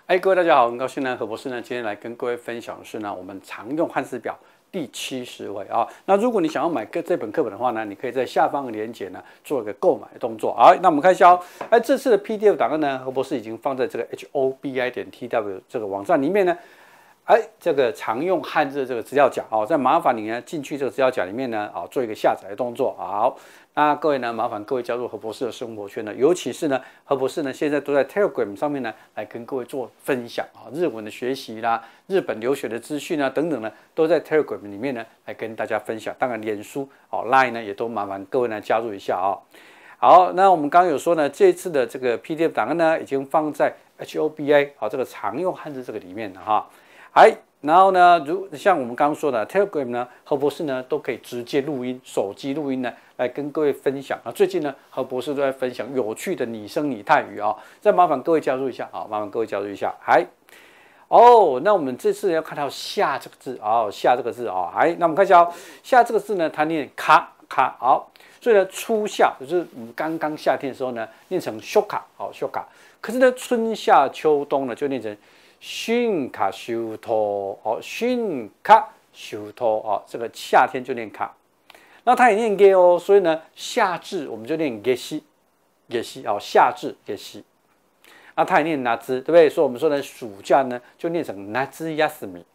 各位大家好，很高兴呢，何博士呢今天来跟各位分享的是呢，我们常用汉字表第70回啊。那如果你想要买这本课本的话呢，你可以在下方的链接呢做一个购买的动作。好，那我们看一下哦，这次的 PDF 档案呢，何博士已经放在这个 hobi.tw 这个网站里面呢。这个常用汉字的这个资料夹哦，再麻烦你呢进去这个资料夹里面呢做一个下载的动作。好，那各位呢，麻烦各位加入何博士的生活圈呢，尤其是呢，何博士呢现在都在 Telegram 上面呢来跟各位做分享啊，日文的学习啦，日本留学的资讯啊等等呢，都在 Telegram 里面呢来跟大家分享。当然，脸书Line 呢也都麻烦各位呢加入一下啊。好，那我们刚刚有说呢，这次的这个 PDF 档案呢已经放在 HOBA 这个常用汉字这个里面了哈。然后呢，像我们刚刚说的 Telegram 呢，何博士呢都可以直接录音，手机录音呢来跟各位分享啊。最近呢，何博士都在分享有趣的拟声拟态语啊，再麻烦各位加入一下啊，麻烦各位加入一下。那我们这次要看到下这个字下这个字那我们看一下下这个字呢，它念卡好，所以呢初夏就是我们刚刚夏天的时候呢，念成修卡修卡，可是呢春夏秋冬呢就念成春卡秋冬春卡秋冬这个夏天就念卡，那它也念给所以呢夏至我们就念给西夏至给西，它也念夏至，对不对？所以我们说呢暑假呢就念成夏至休み，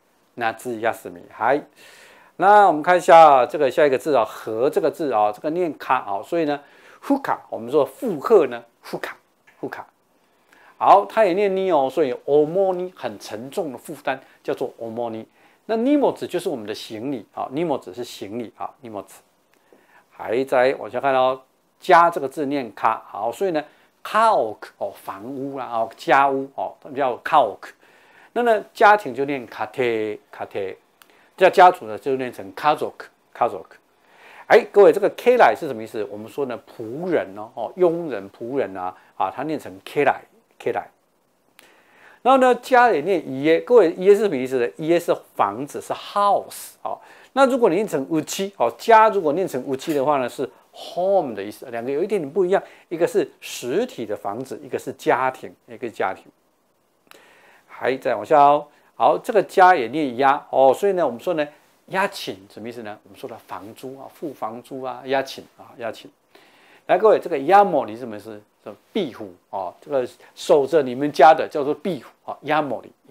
那我们看一下这个下一个字和这个字这个念卡所以呢呼卡我们说负荷呢呼卡。好，它也念尼所以重に很沉重的负担叫做重に。那荷物就是我们的行李荷物是行李荷物。还再往下看家这个字念卡所以呢家屋房屋啦家屋叫家屋。那呢家庭就念家庭，叫家族呢就念成家族。各位这个 K 来是什么意思？我们说呢仆人佣人仆人它念成 K 来。然后呢，家也念家，各位家是什么意思呢？家是房子，是 house 那如果你念成屋企家如果念成屋企的话呢，是 home 的意思，两个有一点点不一样，一个是实体的房子，一个是家庭，还再往下好，这个家也念家所以呢，我们说呢，押请什么意思呢？我们说的房租付房租押请。来，各位，这个押某你什么意思？壁虎这个守着你们家的叫做壁虎押某里。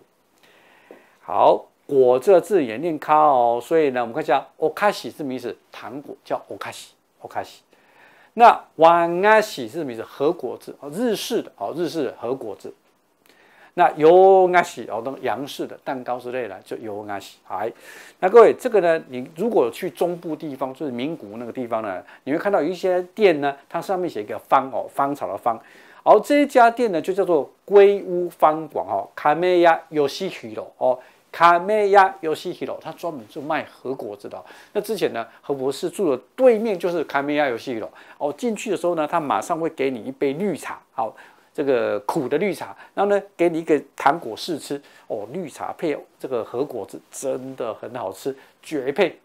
好，果这个字也念卡所以呢，我们看一下 okashi 是什么意思？糖果叫 okashi。那wagashi 是什么意思？和果子日式的和果子。那yogashi洋式的蛋糕之类的就yogashi。那各位这个呢，你如果去中部地方，就是名古屋那个地方呢，你会看到有一些店呢，它上面写一个芳芳草的芳，这一家店呢就叫做龟屋芳广Kameya Yoshihiro Kameya Yoshihiro， 它专门就卖和果子的那之前呢，何博士住的对面就是 Kameya Yoshihiro进去的时候呢，他马上会给你一杯绿茶这个苦的绿茶，然后呢，给你一个糖果试吃绿茶配这个和果子真的很好吃，绝配。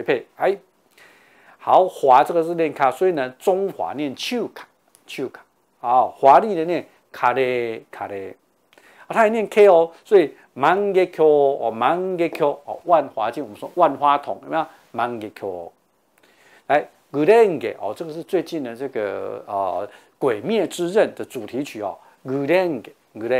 好，华这个是念卡，所以呢，中华念秋卡。华丽的念卡嘞。它也念 K 所以万華鏡万华镜，我们说万花筒有没有？万華鏡。来 ，Gurenge 这个是最近的这个鬼灭之刃的主题曲Gurenge。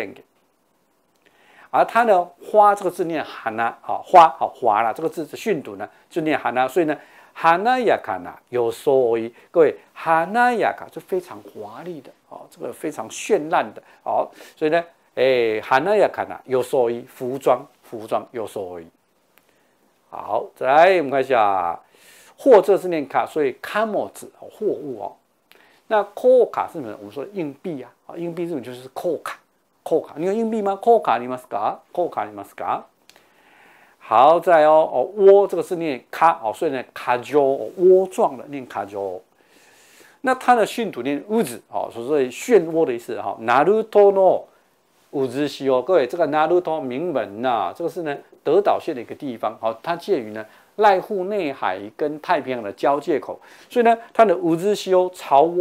而它呢，花这个字念花花啦，这个字的训读呢就念花，所以呢，華やかな装い，各位華やか就非常华丽的这个非常绚烂的所以呢，華やかな装い服装装い。好，再来我们看一下，货这是念卡，所以貨物货物那扣卡是什么？我们说硬币硬币日本就是扣卡。你有硬币吗？扣卡你ますか？好，再来窝这个是念卡所以呢卡鸠窝状的念卡鸠。那它的训读念屋子所以漩涡的意思ナルトの乌兹西各位这个ナルト名门这个是呢德岛县的一个地方它介于呢濑户内海跟太平洋的交界口，所以呢，它的乌兹西欧巢窝呢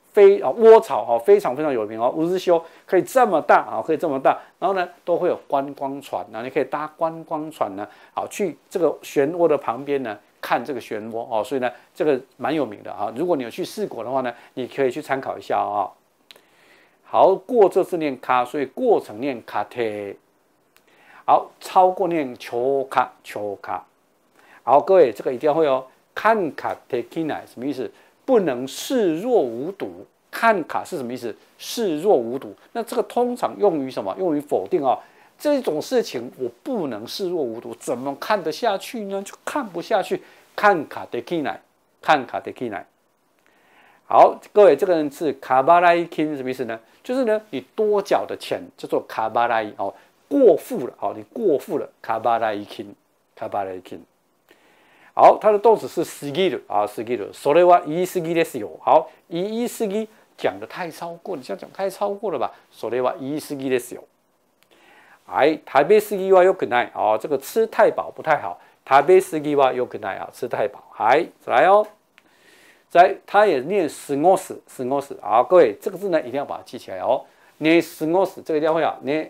窝草非常非常有名哦，乌日修可以这么大啊，可以这么大，然后呢都会有观光船啊，你可以搭观光船呢，去这个漩涡的旁边呢看这个漩涡哦，所以呢这个蛮有名的啊。如果你有去试过的话呢，你可以去参考一下啊。好，过这字念卡，所以过程念卡贴。好，超过念球卡球卡。好，各位这个一定要会哦，看卡贴进来什么意思？不能视若无睹，看卡是什么意思？视若无睹。那这个通常用于什么？用于否定啊。这种事情我不能视若无睹，怎么看得下去呢？就看不下去。看卡得起来，看卡得起来。好，各位这个人是卡巴拉伊 king 什么意思呢？就是呢，你多缴的钱叫做卡巴拉伊哦，过付了哦，你过付了卡巴拉伊 king， 卡巴拉伊 king。好，它的动词是過ぎる啊，過ぎる。それは言い過ぎですよ。好，言い過ぎ讲的太超过，你这样讲太超过了吧？それは言い過ぎですよ。哎，食べ過ぎは良くない哦，这个吃太饱不太好。食べ過ぎは良くない啊，吃太饱。哎，再来哦，它也念過す，過す。好，各位这个字呢一定要把它记起来哦。ね過す这个一定要会啊，ね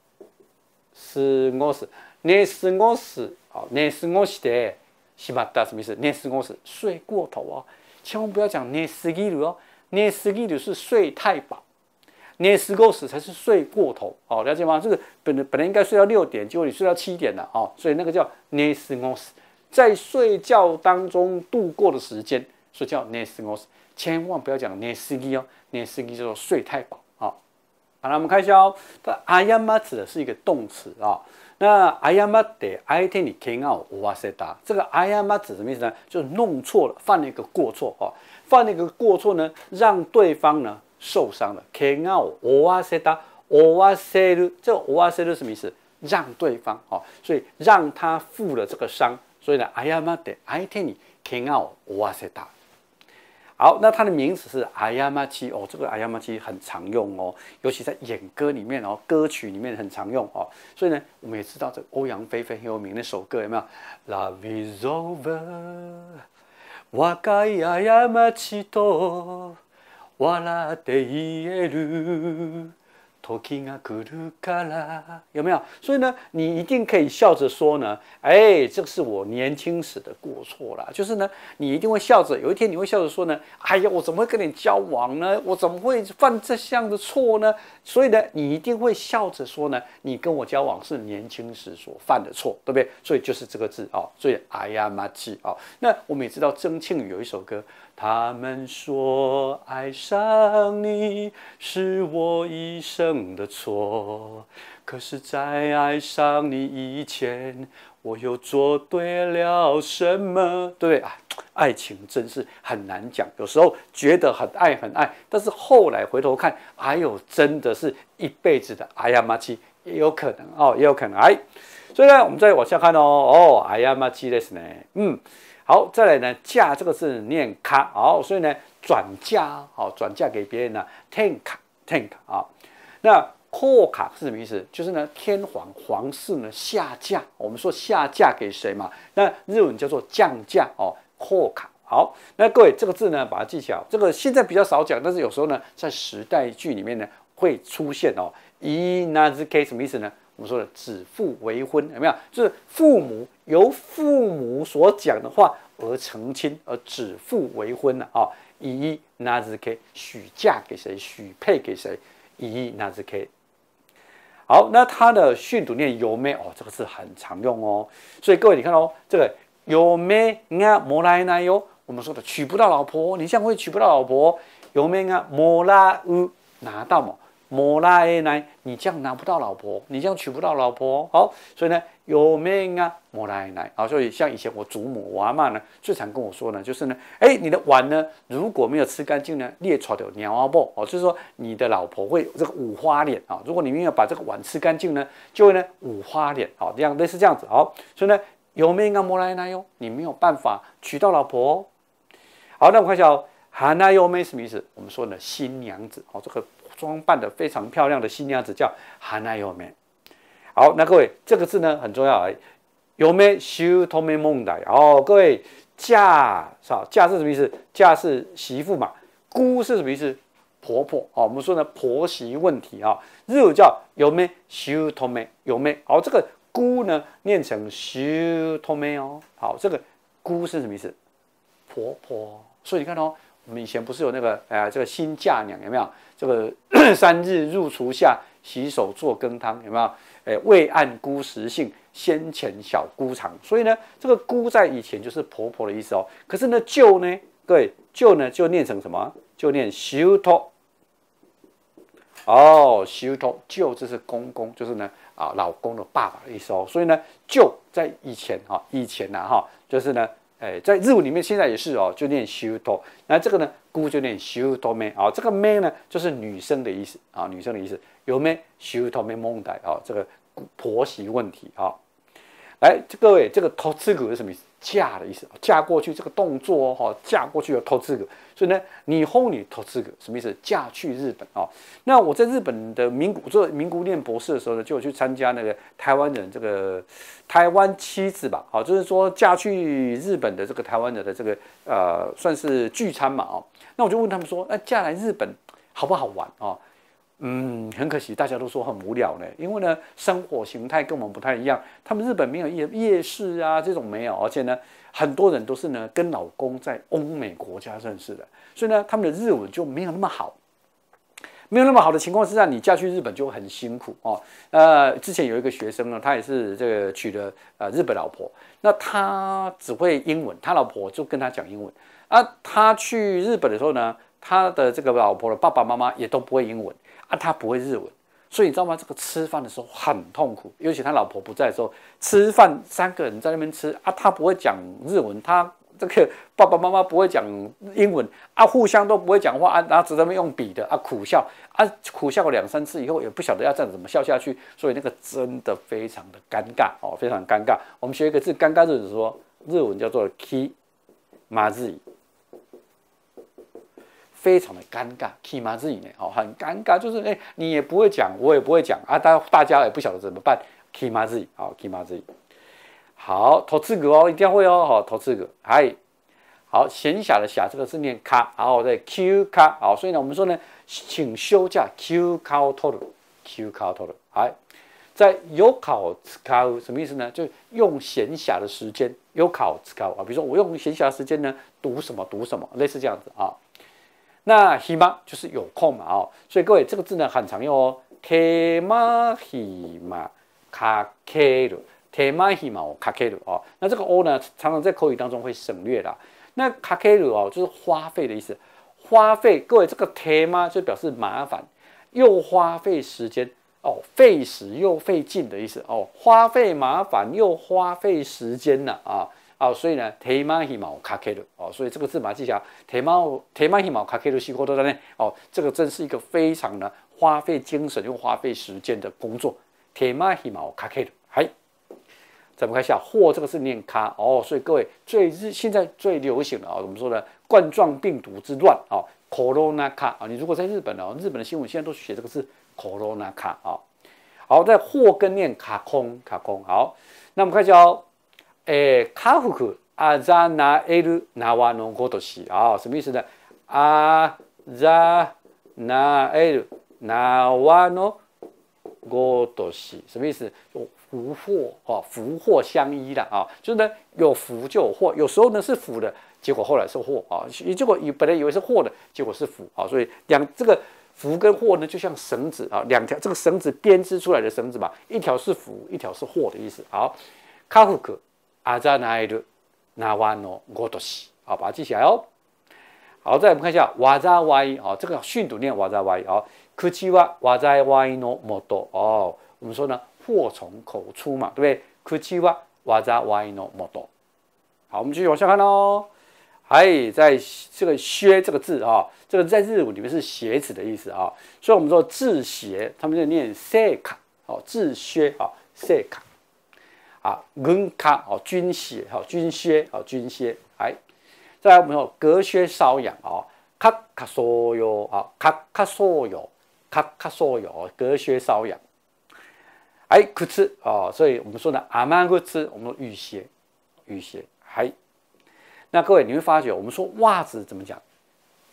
過す，ね過す啊，ね過してしまった什么意思？ね過す睡过头哦，千万不要讲ね過ぎる哦，ね過ぎる是睡太饱，ね過す才是睡过头哦，了解吗？这个本来应该睡到6点，结果你睡到7点了哦，所以那个叫ね過す，在睡觉当中度过的时间，所以叫ね過す，千万不要讲ね過ぎ哦，ね過ぎ叫做睡太饱啊。好了，我们看一下哦，它あやま指的是一个动词啊。那あやまって相手に怪我を負わせた，这个あやま指什么意思呢？就是弄错了，犯了一个过错哦，犯了一个过错呢，让对方呢受伤了。怪我を負わせた，負わせる，这个負わせる什么意思？让对方哦，所以让他负了这个伤，所以呢，あやまって相手に怪我を負わせた。好，那它的名词是あやまち哦，这个あやまち很常用哦，尤其在演歌里面哦，歌曲里面很常用哦。所以呢，我们也知道这欧阳菲菲很有名那首歌有没有 ？Love is over， 若い過ちと笑って言える。時が来るから有没有？所以呢，你一定可以笑着说呢，哎，这是我年轻时的过错啦。就是呢，你一定会笑着，有一天你会笑着说呢，哎呀，我怎么会跟你交往呢？我怎么会犯这样的错呢？所以呢，你一定会笑着说呢，你跟我交往是年轻时所犯的错，对不对？所以就是这个字啊、哦，所以あやまち啊。那我们也知道曾庆宇有一首歌。他们说爱上你是我一生的错，可是在爱上你以前，我又做对了什么？对不对啊？爱情真是很难讲，有时候觉得很爱很爱，但是后来回头看，哎呦，真的是一辈子的哎呀妈气，也有可能哦，也有可能哎。所以呢，我们再往下看哦，哎呀妈气ですね，好，再来呢，嫁这个字念卡，好，所以呢，转嫁，好，转嫁给别人呢，天卡啊。那后卡是什么意思？就是呢，天皇室呢下嫁，我们说下嫁给谁嘛？那日文叫做降嫁哦，后卡。好，那各位这个字呢，把它记起来。这个现在比较少讲，但是有时候呢，在时代剧里面呢会出现哦。以那字 K 什么意思呢？我们说的指腹为婚，有没有？就是父母由父母所讲的话而成亲，而指腹为婚了啊。以那字 K 许嫁给谁？许配给谁？以那字 K。好，那它的训读念有没哦，这个字很常用哦。所以各位你看哦，这个有没啊摩拉奈哟，我们说的娶不到老婆，你这样会娶不到老婆。有没啊摩拉乌拿到嘛？摩拉诶奈，你这样拿不到老婆，你这样娶不到老婆。好，所以呢，有没啊摩拉诶奈啊？所以像以前我祖母、我阿嬷呢，最常跟我说呢，就是呢，哎，你的碗呢如果没有吃干净呢，裂出的鸟啊不哦，就是说你的老婆会有这个五花脸啊。如果你没有把这个碗吃干净呢，就会呢五花脸啊，这样类似这样子。好，所以呢，有没啊摩拉诶奈哟，你没有办法娶到老婆哦。好，那我们看一下哦，哈那优美什么意思？我们说呢，新娘子哦，这个装扮的非常漂亮的新娘子叫哈那优美。好，那各位这个字呢很重要，有没修托没梦的哦，各位嫁是吧？嫁是什么意思？嫁是媳妇嘛， 姑是什么意思？婆婆哦，我们说呢婆媳问题啊，日语叫有没修头没有没？好，这个姑呢念成修头没哦。好，这个姑是什么意思？婆婆。所以你看哦，我们以前不是有那个这个新嫁娘有没有？这个3日入厨下，洗手做羹汤有没有？未按姑食性，先前小姑尝。所以呢，这个姑在以前就是婆婆的意思哦。可是呢，舅呢，各位舅呢就念成什么？就念修头。哦，修头舅这是公公，就是呢老公的爸爸的意思哦。所以呢，舅在以前就是呢，在日文里面现在也是哦，就念修头。那这个呢，姑就念修头妹啊。这个妹呢，就是女生的意思啊，女生的意思。有没修头妹蒙代啊？这个婆媳问题啊。来，各位，这个投资股是什么意思？嫁的意思，嫁过去这个动作哦，嫁过去有投资股。所以呢，你投资股什么意思？嫁去日本哦。那我在日本的做名古念博士的时候呢，就有去参加那个台湾人这个台湾妻子吧，好，就是说嫁去日本的这个台湾人的这个算是聚餐嘛哦。那我就问他们说，那嫁来日本好不好玩哦？很可惜，大家都说很无聊呢，因为呢，生活形态跟我们不太一样。他们日本没有夜市啊，这种没有，而且呢，很多人都是呢跟老公在欧美国家认识的，所以呢，他们的日文就没有那么好。没有那么好的情况之下，你嫁去日本就很辛苦哦。之前有一个学生呢，他也是这个娶了日本老婆，那他只会英文，他老婆就跟他讲英文啊。他去日本的时候呢，他的这个老婆的爸爸妈妈也都不会英文。他不会日文，所以你知道吗？这个吃饭的时候很痛苦，尤其他老婆不在的时候，吃饭3个人在那边吃他不会讲日文，他这个爸爸妈妈不会讲英文互相都不会讲话然后只在那边用笔的苦笑苦笑2、3次以后也不晓得要这样怎么笑下去，所以那个真的非常的尴尬哦，非常尴尬。我们学一个字，尴尬就是说日文叫做 ki mazi。非常的尴尬 ，key 嘛自己呢，很尴尬，就是你也不会讲，我也不会讲大家也不晓得怎么办 ，key 嘛自己，key 嘛自己。好，投资股一定要会哦，投资股，好，闲暇的暇这个是念卡，然后再 Q 卡，所以呢，我们说呢，请休假 Q 考托的 ，Q 考托的，在有考考什么意思呢？就用闲暇的时间有考考比如说我用闲暇的时间呢，读什么，类似这样子啊。那 hima 就是有空嘛所以各位这个字呢很常用哦。tema hima kakeru tema hima kakeru 那这个 o 呢常常在口语当中会省略啦。那 kakeru 就是花费的意思，花费各位这个 tema 就表示麻烦，又花费时间费时又费劲的意思花费麻烦又花费时间了所以呢，手間暇をかける所以这个字把它记下来，手間暇をかける仕事だね这个真是一个非常呢花费精神又花费时间的工作。手間暇をかける，再我们看一下，祸这个是念卡所以各位现在最流行的我们说的冠状病毒之乱corona 卡你如果在日本日本的新闻现在都写这个字 corona 卡好，在祸跟念卡空好，那我们看一下家福あざなえる縄のごとし什么意思呢？あざなえる縄のごとし什么意思？福祸福祸相依啦就是呢有福就有祸，有时候呢是福的，结果后来是祸结果本来以为是祸的，结果是福所以这个福跟祸呢就像绳子两条这个绳子编织出来的绳子嘛，一条是福，一条是祸的意思。好，家福あざなえる縄のごとし把它记起来好，再我们看一下災い这个训读念災い口は災いの元我们说呢祸从口出嘛，对不对？口は災いの元。好，我们继续往下看在这个靴这个字这个在日文里面是鞋子的意思所以我们说制鞋，他们就念セカ制靴セカ軍卡军鞋军靴军靴再来我们有隔靴搔痒かっかそうよかっかそうよかっかそうよ隔靴搔痒靴所以我们说呢雨靴，我们说雨鞋那各位你会发觉我们说袜子怎么讲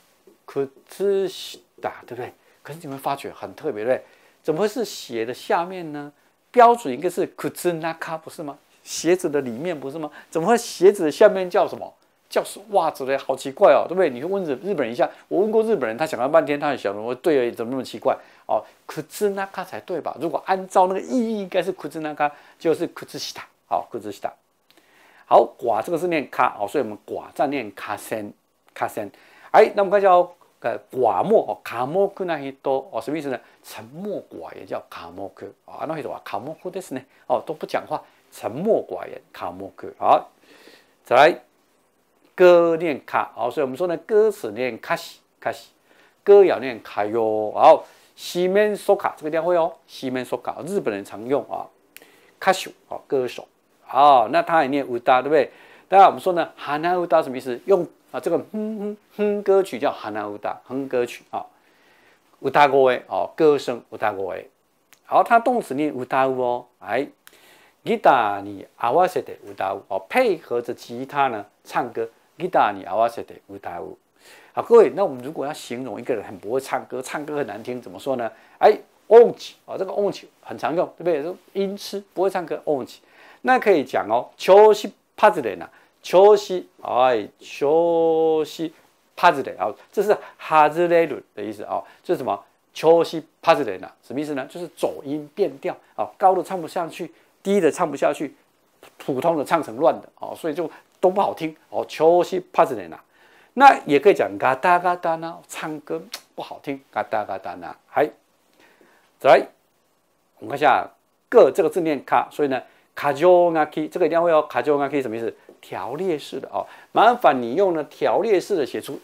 裤子打，对不对？可是你们发觉很特别，对不对？怎么会是鞋的下面呢？标准应该是裤子那卡，不是吗？鞋子的里面不是吗？怎么会鞋子的下面叫什么？叫袜子嘞？好奇怪哦，对不对？你去问日本人一下，我问过日本人，他想了半天，他很想说，对而已，怎么那么奇怪？哦，裤子那卡才对吧？如果按照那个意义，应该是裤子那卡，就是裤子西塔，好，裤子西塔。好，寡这个是念卡，哦，所以我们寡再念卡森，卡森。哎，那我们看一下哦。寡默哦，卡默克那些多哦，什么意思呢？沉默寡言叫卡默克啊，那些话卡默克ですね哦，都不讲话，沉默寡言卡默克。好，再来歌念卡，好，所以我们说呢，歌词念卡西卡西，歌谣念卡哟。好，西面索卡这个地方会哦，西面索卡，日本人常用啊，卡手哦，歌手。好，那他也念乌达，对不对？当然我们说呢，哈那乌达什么意思？用这个哼歌曲叫哈那乌达，哼歌曲啊，乌达歌诶哦，歌声乌达歌诶。好，它动词念乌达乌哦，哎，吉他你合わせて乌达乌哦，配合着吉他呢唱歌，吉他你合わせて乌达乌。好，各位，那我们如果要形容一个人很不会唱歌，唱歌很难听，怎么说呢？哎，音痴啊，这个音痴很常用，对不对？音痴不会唱歌，音痴。那可以讲哦，調子パズレな。調子，哎，調子パズレ啊，这是ハズレル的意思啊，这是什么？調子パズレな，什么意思呢？就是走音变调啊，高的唱不下去，低的唱不下去，普通的唱成乱的哦，所以就都不好听哦。調子パズレな，那也可以讲ガタガタ呢，唱歌不好听，ガタガタな。还，再来，我们看一下“个”这个字念卡，所以呢。卡조가키这个一定要会哦，卡조가키什么意思？条列式的哦，麻烦你用呢条列式的写出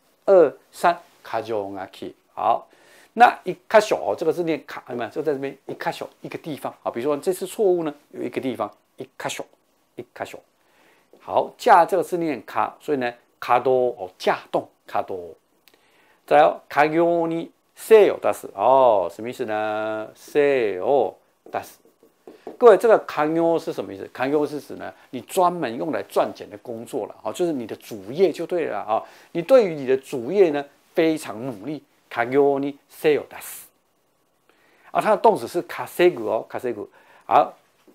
1、2、3，卡조가키。好，那一卡小哦，这个字念卡，有没有？就在这边一卡小一个地方啊，比如说这次错误呢，有一个地方一卡小，一卡小。好，架这个字念卡，所以呢卡多哦，架动卡多。再来卡用にせよ出す哦，什么意思呢？せよ出す。各位，这个康优是什么意思？康优是指呢，你专门用来赚钱的工作了啊，就是你的主业就对了啊。你对于你的主业呢非常努力，康优にせよ出す。啊，它的动词是稼ぐ哦，稼ぐ。好，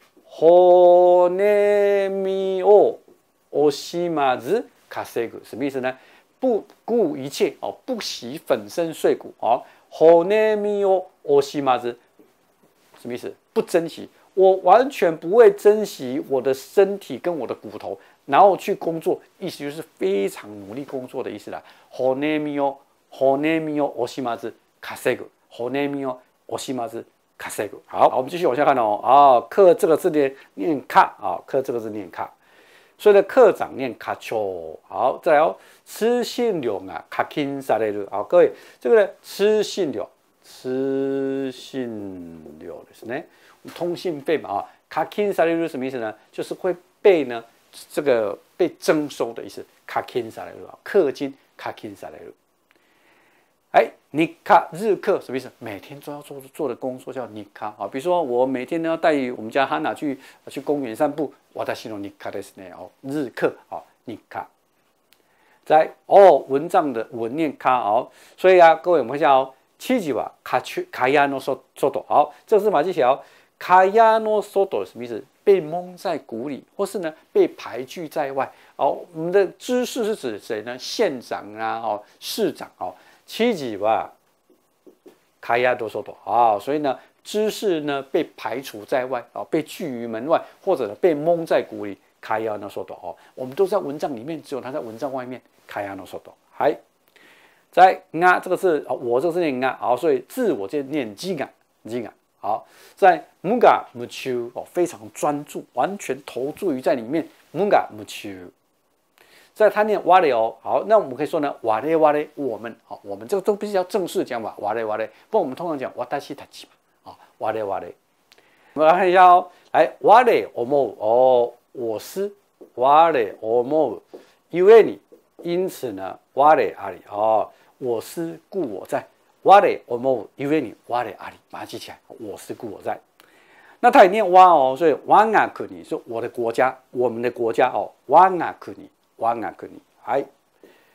骨身を惜しまず稼ぐ，什么意思呢？不顾一切哦，不惜粉身碎骨哦。骨身を惜しまず，什么意思？不珍惜。我完全不会珍惜我的身体跟我的骨頭，然後去工作，意思就是非常努力工作的意思啦。骨身を惜しまず稼ぐ，骨身を惜しまず稼ぐ。好，我们继续往下看哦。啊，課这个字念卡啊，課这个字念卡，所以呢，課長念課長。好，再来哦，通信料啊，課金される。好，各位，这个呢，通信料ですね。通信费嘛啊，課金される什么意思呢？就是会被呢这个被征收的意思。課金される啊，氪金課金される。哎，日課日課什么意思？每天都要做的工作叫日課啊。比如说我每天呢要带我们家哈娜去公园散步，私の日課ですね哦，日課啊，日課。在哦，文章的文念課哦，所以啊，各位我们看一下哦，七级は蚊帳の外。好，这个是马技巧。蚊帳の外什么意思？被蒙在鼓里，或是呢被排拒在外。哦，我们的知识是指谁呢？县长啊，哦，市长哦。七级は蚊帳の外啊，所以呢，知识呢被排除在外哦，被拒于门外，或者呢被蒙在鼓里。蚊帳の外哦，我们都在文章里面，只有他在文章外面。蚊帳の外，还在啊，这个是我这个是念啊，好，所以自我就念自我，自我。好，在無我夢中哦，非常专注，完全投注于在里面。無我夢中，在他念我哦，好，那我们可以说呢，我我们，好，我们这个都必须要正式讲吧，我，不然我们通常讲私たち嘛，啊，我。我们来看一下哦，来，我思う哦，我思，我思う，因此呢，我あり哦，我思故我在。我思うゆえに我あり，把它记起来。我思故我在。那他也念我哦，所以我が国是我的国家，我们的国家哦。我が国，哎。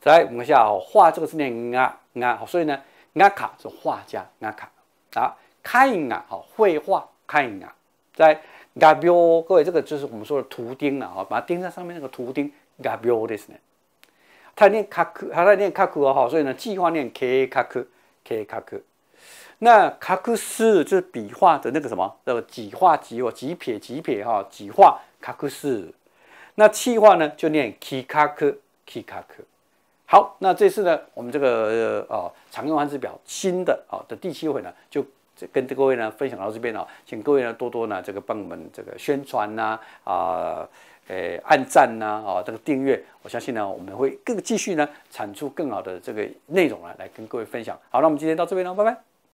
再来我们看一下哦，画这个是念啊，所以呢，啊卡是画家啊卡啊，看啊，好绘画看啊，在画标，各位这个就是我们说的图钉了啊，把它钉在上面那个图钉画标ですね。他念卡库，他在念卡库哦，所以呢，计划念 K 卡库 K 卡库。那卡库斯就是笔画的那个什么，几画几哦，几撇几撇哈，几画卡库斯。那气画呢，就念 K 卡库 K 卡库。好，那这次呢，我们这个常用汉字表新的的第7回呢，就跟各位呢分享到这边哦，请各位呢多多呢这个帮我们这个宣传呐按赞呐这个订阅，我相信呢我们会继续呢产出更好的这个内容来跟各位分享。好，那我们今天到这边了，拜拜。